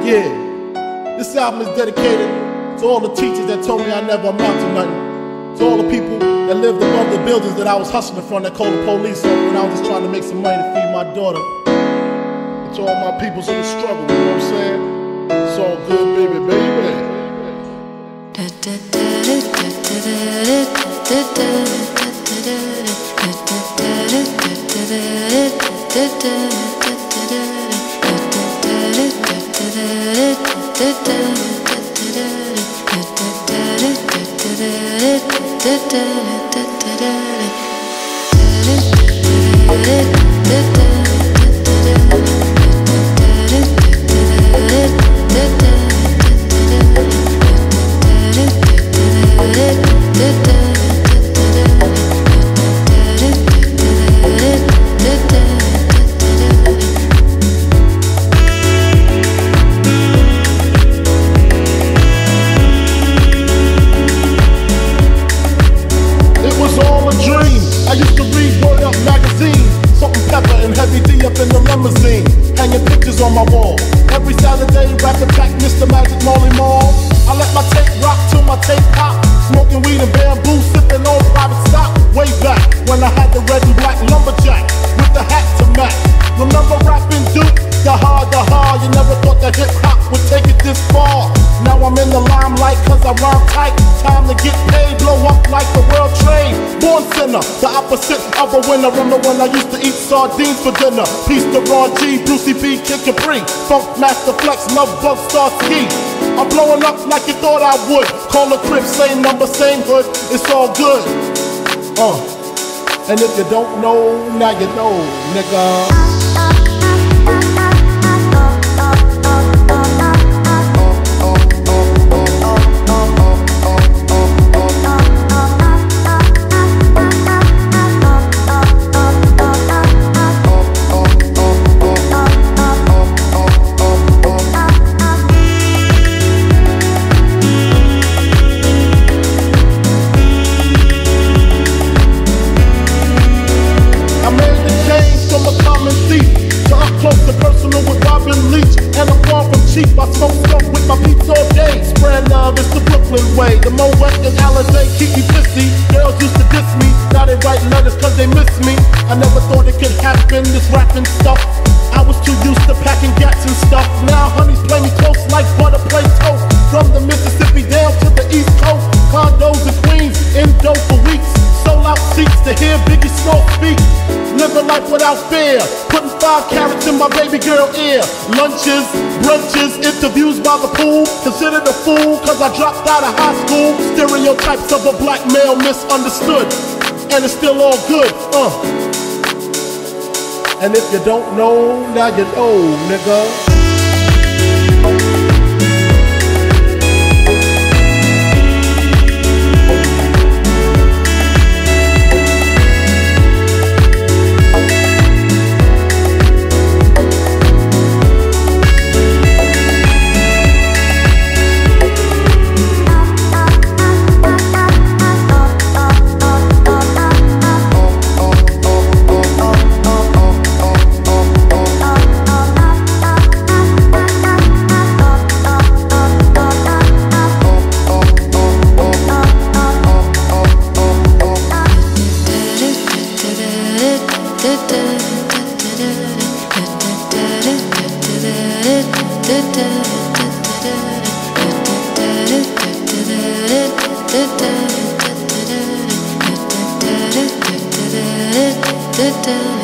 Yeah, this album is dedicated to all the teachers that told me I never amount to nothing. To all the people that lived above the buildings that I was hustling from that called the police on when I was just trying to make some money to feed my daughter. And to all my peoples in the struggle, you know what I'm saying? It's all good, baby, baby. Heavy D up in the limousine, hanging pictures on my wall. Every Saturday, rap attack, Mr. Magic Molly Mall. I let my tape rock till my tape pop. Smoking weed and bamboo, sipping on private stock. Way back when I had the red and black lumberjack with the hat to match. Remember rapping Duke? The hard. You never thought that hip hop would take it this far. Now I'm in the limelight cause I rhyme tight. Time to get paid, blow up like the world trade. Born sinner, the opposite of a winner. Remember when I used to eat sardines for dinner? Peace to Ron G, Brucey B, Kid Capri, Funk Master Flex, Love Bug, Star Ski. I'm blowing up like you thought I would. Call a crib, same number, same hood. It's all good. And if you don't know, now you know, nigga. I smoke stuff with my peeps all day. Spread love, it's the Brooklyn way. The Moet and Alizé keep me busy. Girls used to diss me, now they write letters cause they miss me. I never thought it could happen, this rapping stuff. I was too used to packing gats and stuff. Now honeys play me close like butter play toast. From the Mississippi down to the East Coast. Condos in Queens, in dough for weeks. Sold out seats to hear Biggie Smoke speak. Living life without fear, putting 5 carats in my baby girl ear. Lunches, brunches, interviews by the pool. Considered a fool cause I dropped out of high school. Stereotypes of a black male misunderstood. And it's still all good, And if you don't know, now you know, nigga. Da